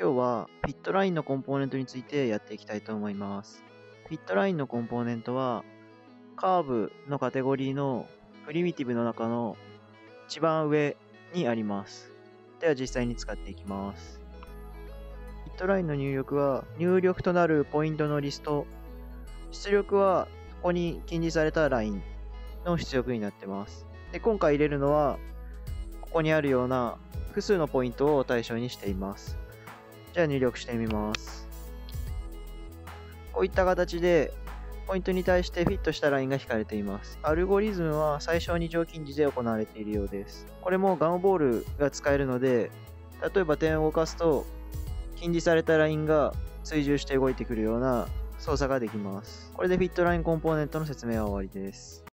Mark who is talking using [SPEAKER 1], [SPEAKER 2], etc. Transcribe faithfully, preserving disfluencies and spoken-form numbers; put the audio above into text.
[SPEAKER 1] 今日はフィットラインのコンポーネントについてやっていきたいと思います。フィットラインのコンポーネントはカーブのカテゴリーのプリミティブの中の一番上にあります。では実際に使っていきます。フィットラインの入力は入力となるポイントのリスト、出力はここに禁じされたラインの出力になってます。で、今回入れるのはここにあるような複数のポイントを対象にしています。じゃあ入力してみます。こういった形でポイントに対してフィットしたラインが引かれています。アルゴリズムは最小二乗禁じで行われているようです。これもガンボールが使えるので、例えば点を動かすと禁じされたラインが追従して動いてくるような操作ができます。これでフィットラインコンポーネントの説明は終わりです。